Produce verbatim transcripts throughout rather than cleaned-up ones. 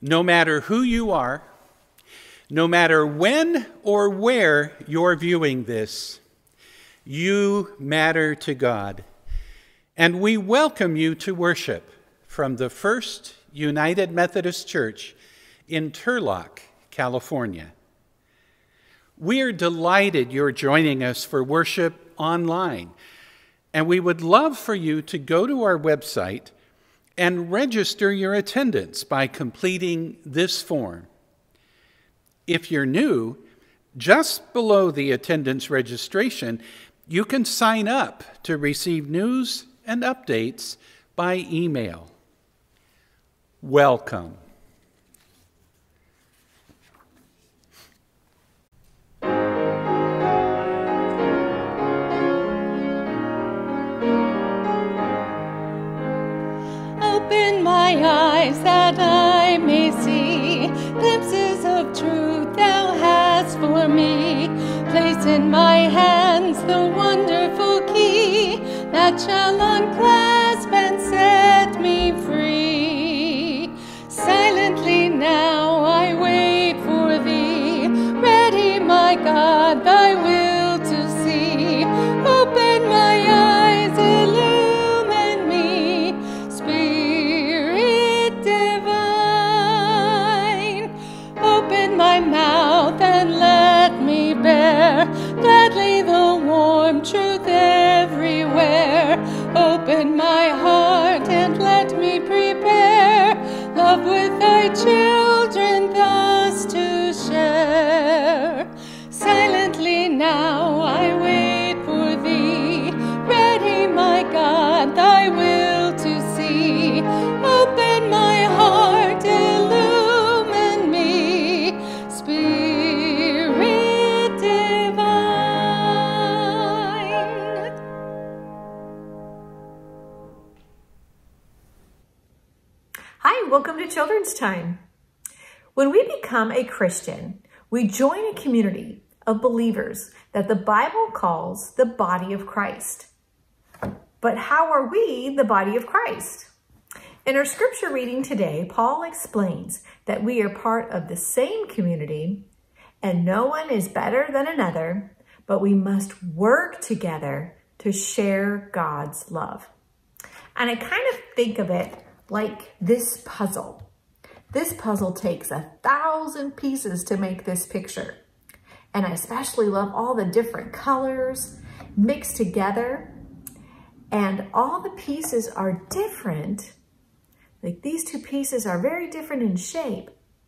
No matter who you are, no matter when or where you're viewing this, you matter to God. And we welcome you to worship from the First United Methodist Church in Turlock, California. We are delighted you're joining us for worship online, and we would love for you to go to our website and register your attendance by completing this form. If you're new, just below the attendance registration, you can sign up to receive news and updates by email. Welcome. Open my eyes that I may see glimpses of truth thou hast for me. Place in my hands the wonderful key that shall unclasp and set me free. Silently now I wait for thee, ready, my God, thy will to see. Open my eyes, illumine me, Spirit divine. Open my mouth and let me bear gladly the warm truth everywhere. Open my heart and let me prepare love with thy children thus to share. Silently now I wait for thee, ready, my God, thy will to see. Open my heart, illumine me, Spirit divine. Hi, welcome to Children's Time. When we become a Christian, we join a community of believers that the Bible calls the body of Christ. But how are we the body of Christ? In our scripture reading today, Paul explains that we are part of the same community and no one is better than another, but we must work together to share God's love. And I kind of think of it like this puzzle. This puzzle takes a thousand pieces to make this picture. And I especially love all the different colors mixed together. And all the pieces are different. Like these two pieces are very different in shape,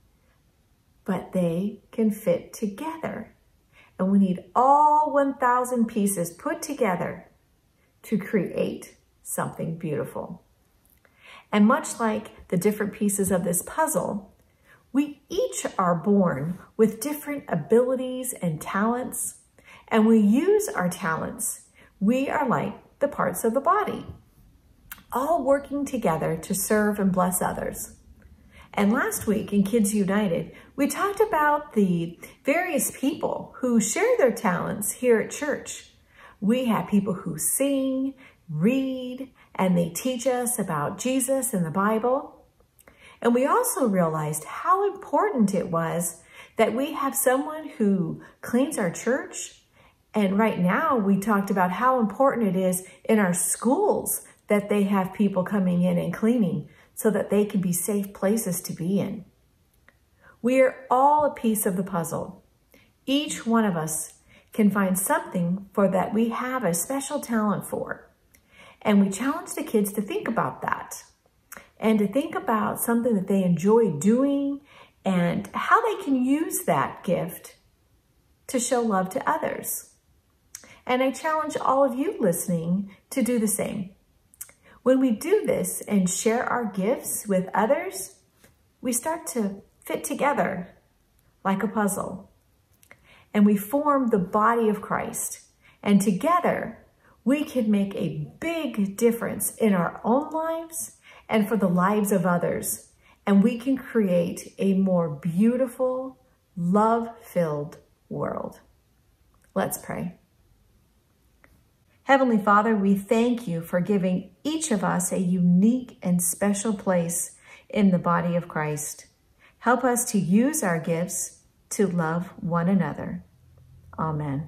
but they can fit together. And we need all one thousand pieces put together to create something beautiful. And much like the different pieces of this puzzle, we each are born with different abilities and talents, and we use our talents. We are like the parts of the body, all working together to serve and bless others. And last week in Kids United, we talked about the various people who share their talents here at church. We have people who sing, read, and they teach us about Jesus and the Bible. And we also realized how important it was that we have someone who cleans our church. And right now we talked about how important it is in our schools that they have people coming in and cleaning so that they can be safe places to be in. We are all a piece of the puzzle. Each one of us can find something for that we have a special talent for. And we challenge the kids to think about that and to think about something that they enjoy doing and how they can use that gift to show love to others. And I challenge all of you listening to do the same. When we do this and share our gifts with others, we start to fit together like a puzzle. And we form the body of Christ. And together, we can make a big difference in our own lives and for the lives of others. And we can create a more beautiful, love-filled world. Let's pray. Heavenly Father, we thank you for giving each of us a unique and special place in the body of Christ. Help us to use our gifts to love one another. Amen.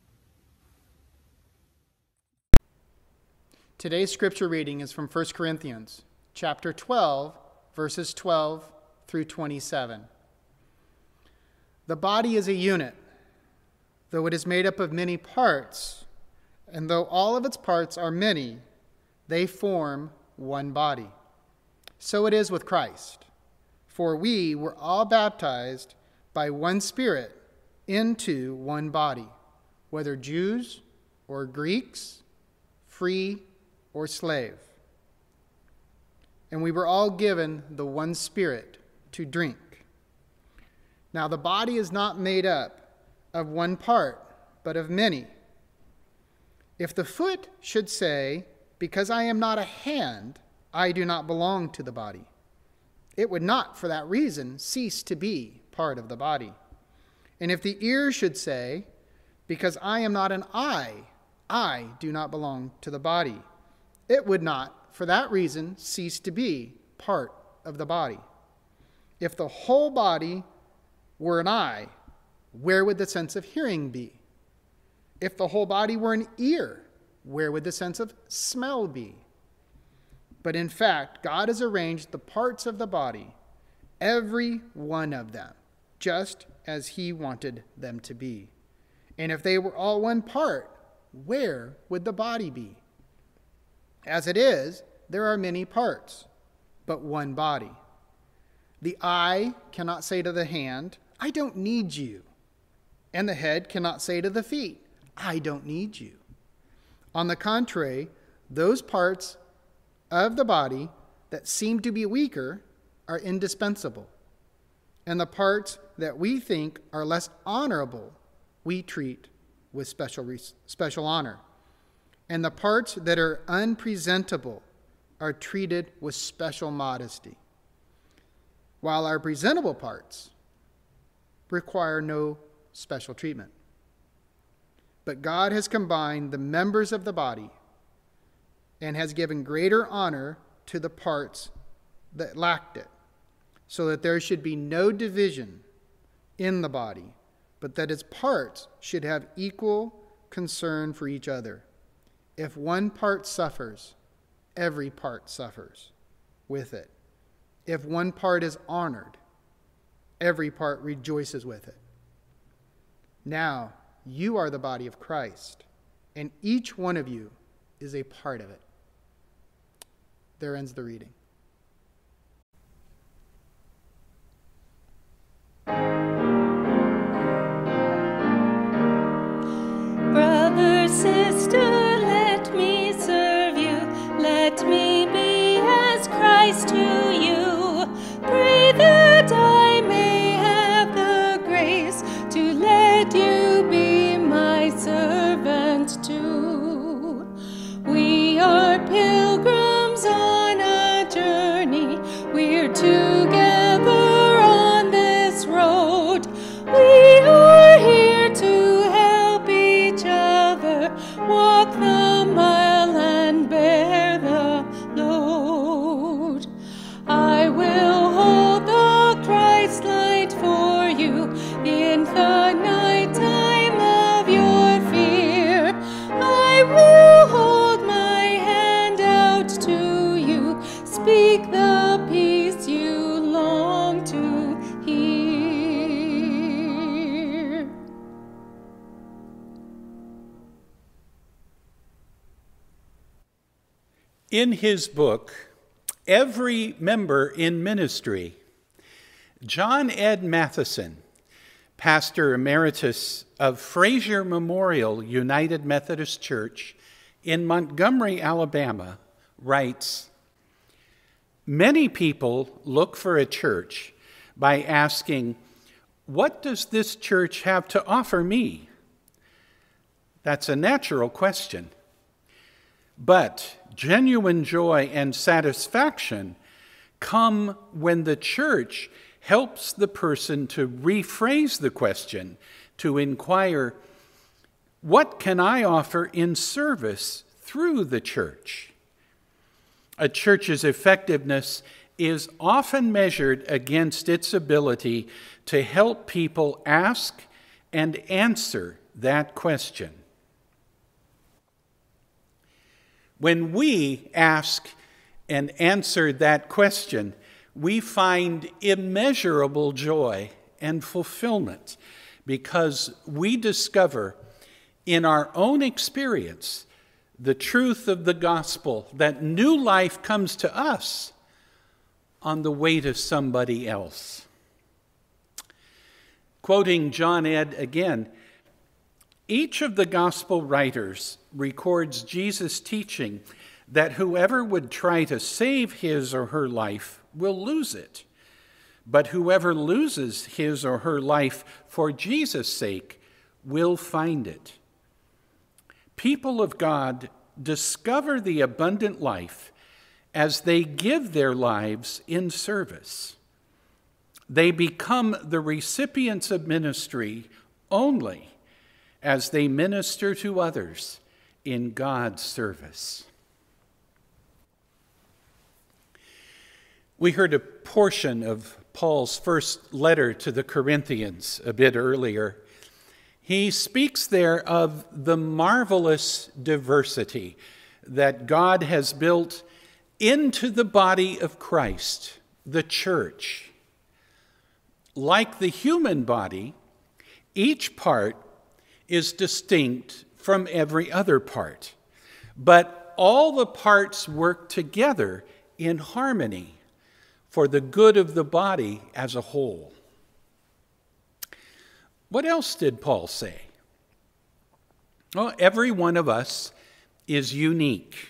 Today's scripture reading is from First Corinthians, chapter twelve, verses twelve through twenty-seven. The body is a unit, though it is made up of many parts, and though all of its parts are many, they form one body. So it is with Christ. For we were all baptized by one Spirit into one body, whether Jews or Greeks, free or slave. And we were all given the one Spirit to drink. Now the body is not made up of one part, but of many. If the foot should say, because I am not a hand, I do not belong to the body, it would not for that reason cease to be part of the body. And if the ear should say, because I am not an eye, I do not belong to the body, it would not for that reason cease to be part of the body. If the whole body were an eye, where would the sense of hearing be? If the whole body were an ear, where would the sense of smell be? But in fact, God has arranged the parts of the body, every one of them, just as he wanted them to be. And if they were all one part, where would the body be? As it is, there are many parts, but one body. The eye cannot say to the hand, I don't need you. And the head cannot say to the feet, I don't need you. On the contrary, those parts of the body that seem to be weaker are indispensable. And the parts that we think are less honorable, we treat with special, special honor. And the parts that are unpresentable are treated with special modesty, while our presentable parts require no special treatment. But God has combined the members of the body and has given greater honor to the parts that lacked it, so that there should be no division in the body, but that its parts should have equal concern for each other. If one part suffers, every part suffers with it. If one part is honored, every part rejoices with it. Now, you are the body of Christ, and each one of you is a part of it. There ends the reading. Brother, sister, let me serve you. Let me be as Christ to you. Pray that I may have the grace to let you be my servant too. We are pilgrims on a journey. We're together on this road. We are here to help each other walk the mile and bear the load. I will hold the Christ light for you in the night time of your fear. I will hold my hand out to you, speak the peace you long to hear. In his book, Every Member in Ministry, John Ed Matheson, pastor emeritus of Fraser Memorial United Methodist Church in Montgomery, Alabama, writes, many people look for a church by asking, what does this church have to offer me? That's a natural question. But genuine joy and satisfaction come when the church helps the person to rephrase the question, to inquire, what can I offer in service through the church? A church's effectiveness is often measured against its ability to help people ask and answer that question. When we ask and answer that question, we find immeasurable joy and fulfillment because we discover in our own experience the truth of the gospel, that new life comes to us on the way to somebody else. Quoting John Ed again, each of the gospel writers records Jesus' teaching that whoever would try to save his or her life will lose it, but whoever loses his or her life for Jesus' sake will find it. People of God discover the abundant life as they give their lives in service. They become the recipients of ministry only as they minister to others in God's service. We heard a portion of Paul's first letter to the Corinthians a bit earlier. He speaks there of the marvelous diversity that God has built into the body of Christ, the church. Like the human body, each part is distinct from every other part, but all the parts work together in harmony for the good of the body as a whole. What else did Paul say? Well, every one of us is unique.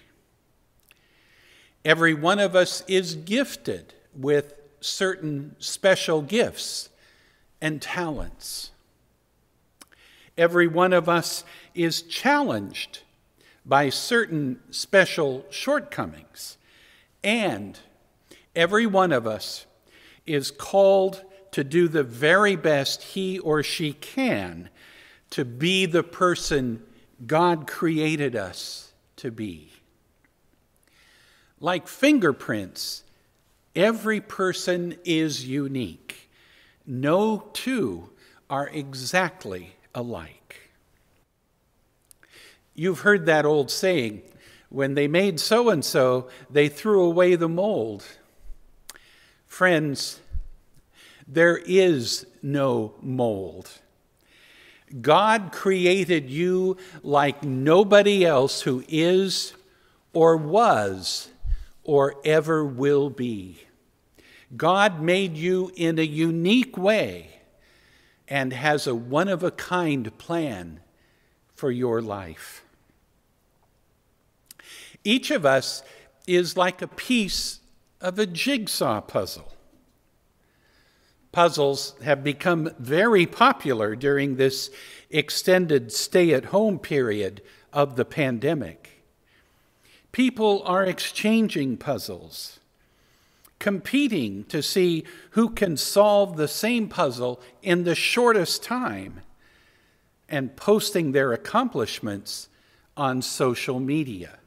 Every one of us is gifted with certain special gifts and talents. Every one of us is challenged by certain special shortcomings, and every one of us is called to do the very best he or she can to be the person God created us to be. Like fingerprints, every person is unique. No two are exactly alike. You've heard that old saying, when they made so-and-so, they threw away the mold. Friends, there is no mold. God created you like nobody else who is or was or ever will be. God made you in a unique way and has a one-of-a-kind plan for your life. Each of us is like a piece of a jigsaw puzzle. Puzzles have become very popular during this extended stay-at-home period of the pandemic. People are exchanging puzzles, competing to see who can solve the same puzzle in the shortest time, and posting their accomplishments on social media.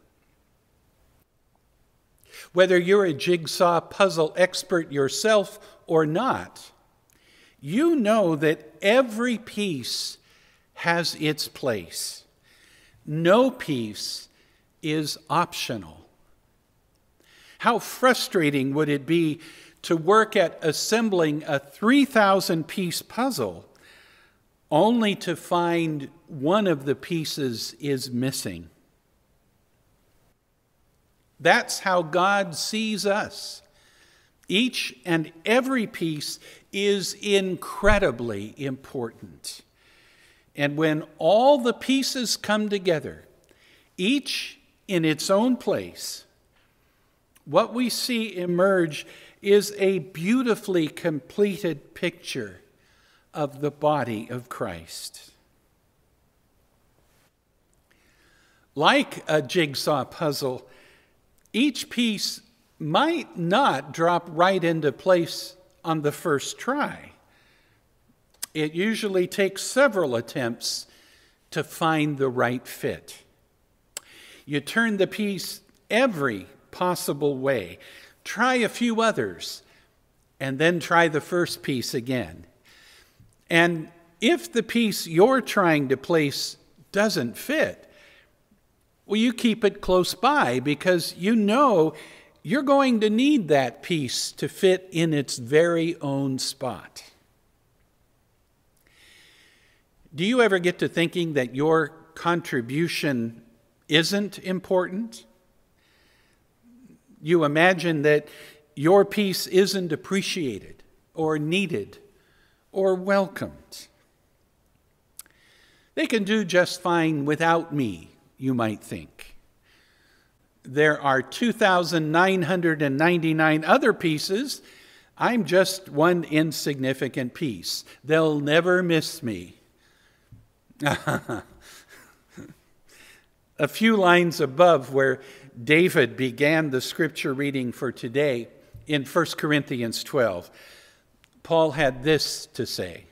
Whether you're a jigsaw puzzle expert yourself or not, you know that every piece has its place. No piece is optional. How frustrating would it be to work at assembling a three thousand piece puzzle only to find one of the pieces is missing? That's how God sees us. Each and every piece is incredibly important. And when all the pieces come together, each in its own place, what we see emerge is a beautifully completed picture of the body of Christ. Like a jigsaw puzzle, each piece might not drop right into place on the first try. It usually takes several attempts to find the right fit. You turn the piece every possible way, try a few others, and then try the first piece again. And if the piece you're trying to place doesn't fit, well, you keep it close by because you know you're going to need that piece to fit in its very own spot. Do you ever get to thinking that your contribution isn't important? You imagine that your piece isn't appreciated or needed or welcomed. They can do just fine without me, you might think. There are two thousand nine hundred ninety-nine other pieces. I'm just one insignificant piece. They'll never miss me. A few lines above where David began the scripture reading for today, in First Corinthians twelve, Paul had this to say: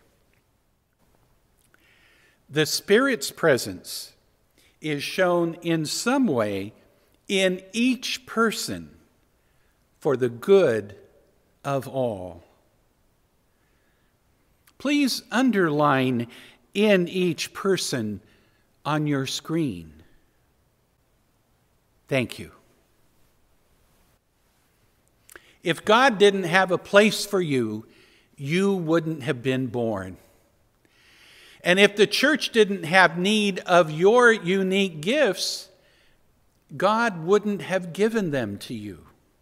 the Spirit's presence is shown in some way in each person for the good of all. Please underline "in each person" on your screen. Thank you. If God didn't have a place for you, you wouldn't have been born. And if the church didn't have need of your unique gifts, God wouldn't have given them to you.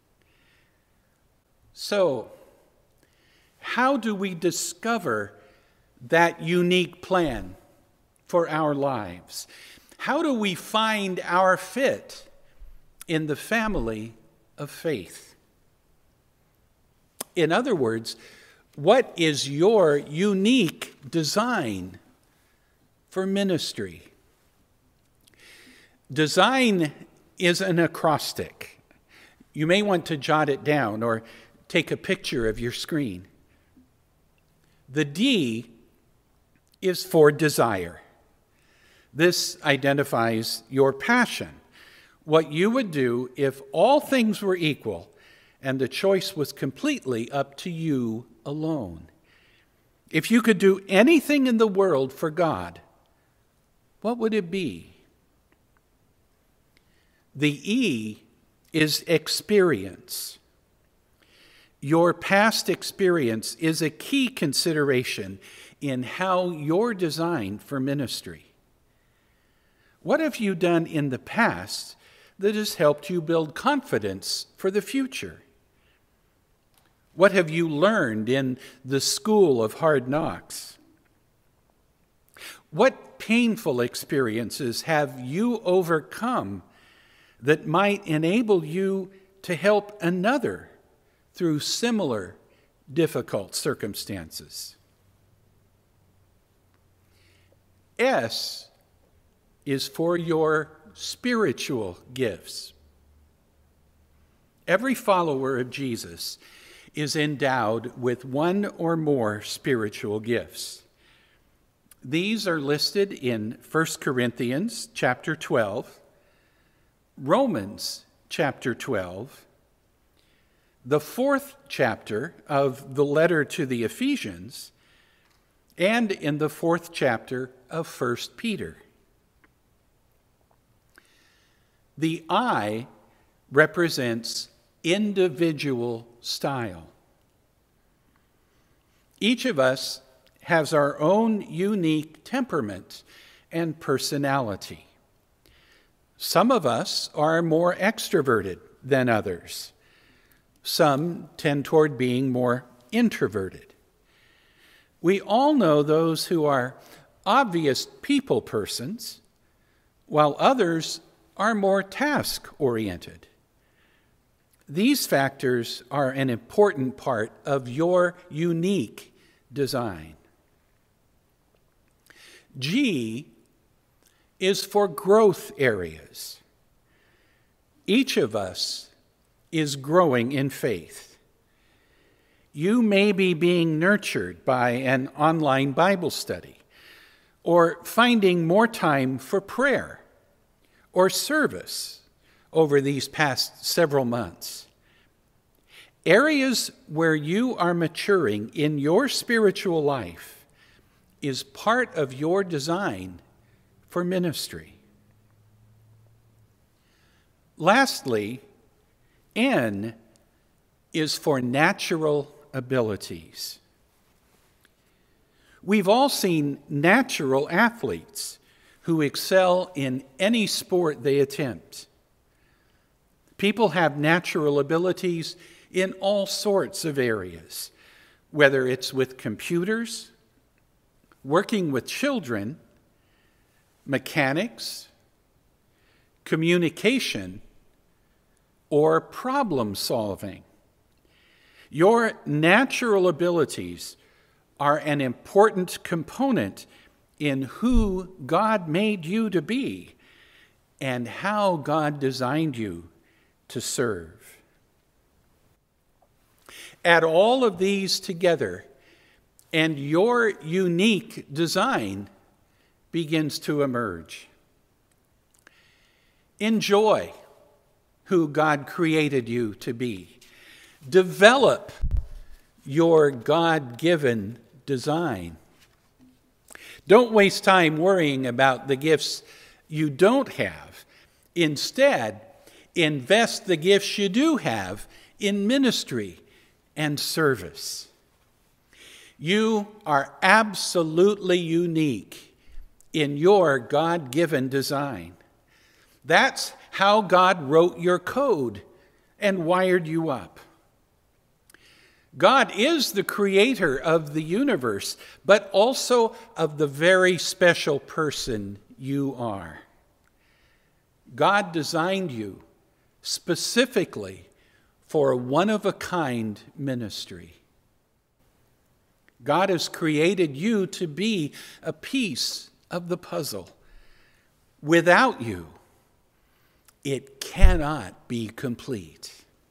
So, how do we discover that unique plan for our lives? How do we find our fit in the family of faith? In other words, what is your unique design for ministry? Design is an acrostic. You may want to jot it down or take a picture of your screen. The D is for desire. This identifies your passion, what you would do if all things were equal and the choice was completely up to you alone. If you could do anything in the world for God, what would it be? The E is experience. Your past experience is a key consideration in how you're designed for ministry. What have you done in the past that has helped you build confidence for the future? What have you learned in the school of hard knocks? What painful experiences have you overcome that might enable you to help another through similar difficult circumstances? S is for your spiritual gifts. Every follower of Jesus is endowed with one or more spiritual gifts. These are listed in First Corinthians chapter twelve, Romans chapter twelve, the fourth chapter of the letter to the Ephesians, and in the fourth chapter of First Peter. The I represents individual style. Each of us has our own unique temperament and personality. Some of us are more extroverted than others. Some tend toward being more introverted. We all know those who are obvious people persons, while others are more task-oriented. These factors are an important part of your unique design. G is for growth areas. Each of us is growing in faith. You may be being nurtured by an online Bible study, or finding more time for prayer or service over these past several months. Areas where you are maturing in your spiritual life is part of your design for ministry. Lastly, N is for natural abilities. We've all seen natural athletes who excel in any sport they attempt. People have natural abilities in all sorts of areas, whether it's with computers, working with children, mechanics, communication, or problem solving. Your natural abilities are an important component in who God made you to be and how God designed you to serve. Add all of these together, and your unique design begins to emerge. Enjoy who God created you to be. Develop your God-given design. Don't waste time worrying about the gifts you don't have. Instead, invest the gifts you do have in ministry and service. You are absolutely unique in your God-given design. That's how God wrote your code and wired you up. God is the creator of the universe, but also of the very special person you are. God designed you specifically for a one-of-a-kind ministry. God has created you to be a piece of the puzzle. Without you, it cannot be complete.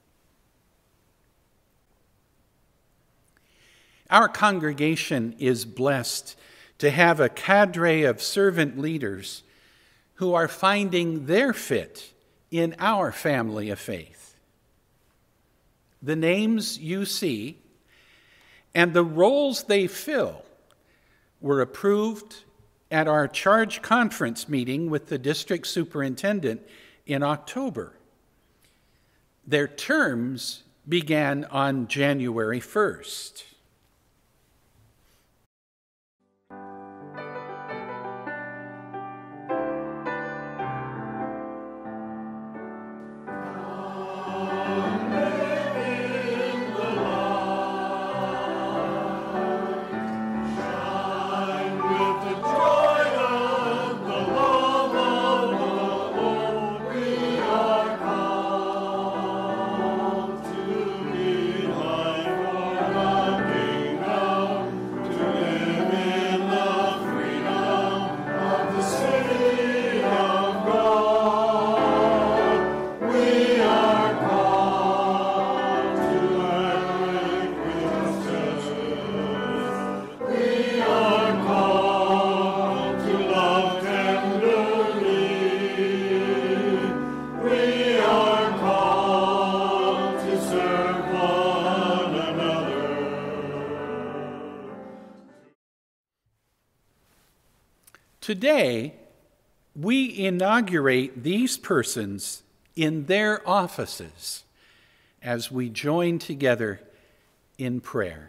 Our congregation is blessed to have a cadre of servant leaders who are finding their fit in our family of faith. The names you see and the roles they fill were approved at our charge conference meeting with the district superintendent in October. Their terms began on January first. Today, we inaugurate these persons in their offices as we join together in prayer.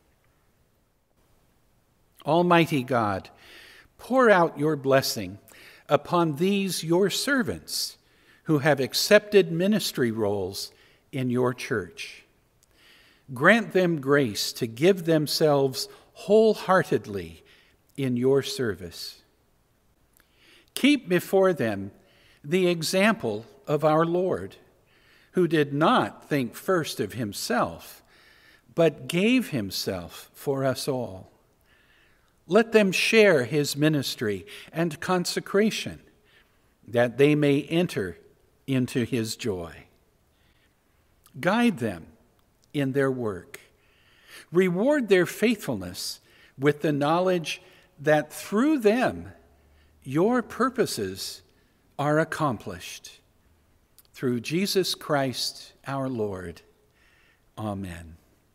Almighty God, pour out your blessing upon these your servants who have accepted ministry roles in your church. Grant them grace to give themselves wholeheartedly in your service. Keep before them the example of our Lord, who did not think first of himself, but gave himself for us all. Let them share his ministry and consecration, that they may enter into his joy. Guide them in their work. Reward their faithfulness with the knowledge that through them your purposes are accomplished. Through Jesus Christ our Lord. Amen.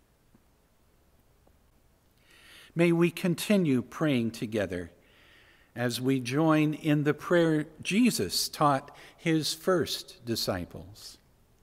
May we continue praying together as we join in the prayer Jesus taught his first disciples.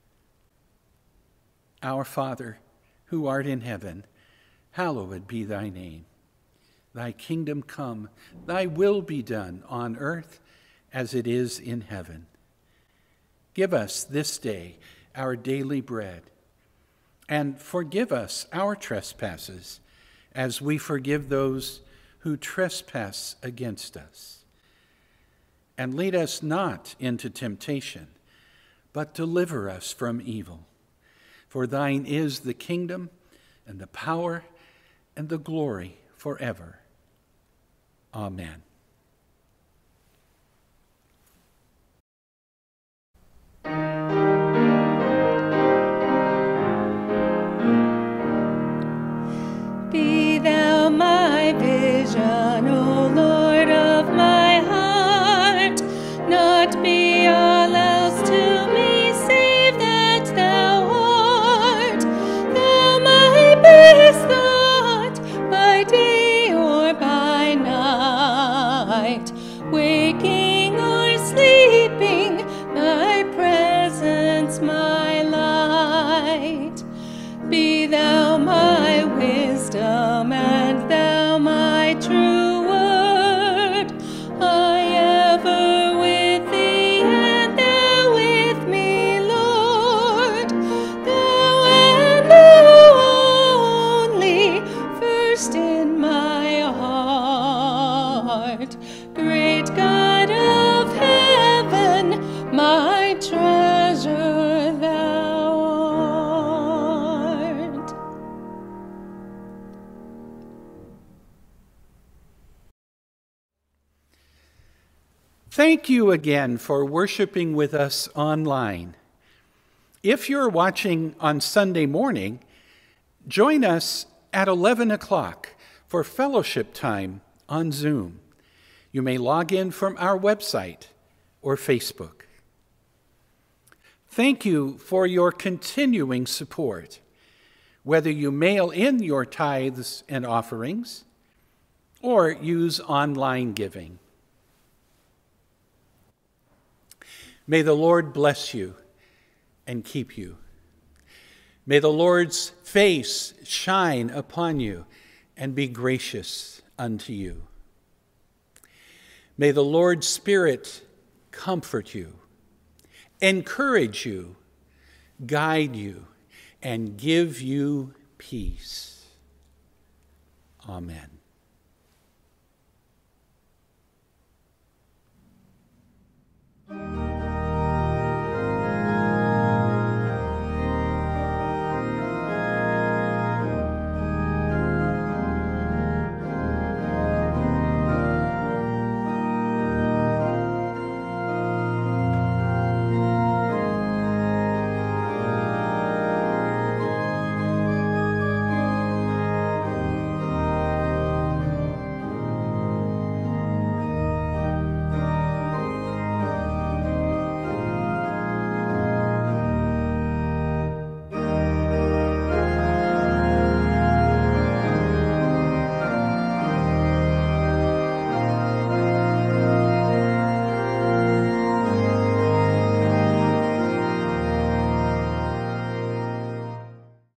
Our Father, who art in heaven, hallowed be thy name. Thy kingdom come, thy will be done on earth as it is in heaven. Give us this day our daily bread, and forgive us our trespasses, as we forgive those who trespass against us. And lead us not into temptation, but deliver us from evil. For thine is the kingdom, and the power, and the glory forever. Amen. Be thou my vision, O Lord of my heart, not be all else to me, save that thou art. Thou my best thought, by day or by night, waking or sleeping, thy presence my light. Be thou my wisdom, and thou my true word. I ever with thee, and thou with me, Lord. Thou and thou only, first in my heart. Great God of heaven, my treasure thou art. Thank you again for worshiping with us online. If you're watching on Sunday morning, join us at eleven o'clock for fellowship time on Zoom. You may log in from our website or Facebook. Thank you for your continuing support, whether you mail in your tithes and offerings or use online giving. May the Lord bless you and keep you. May the Lord's face shine upon you and be gracious unto you. May the Lord's Spirit comfort you, encourage you, guide you, and give you peace. Amen.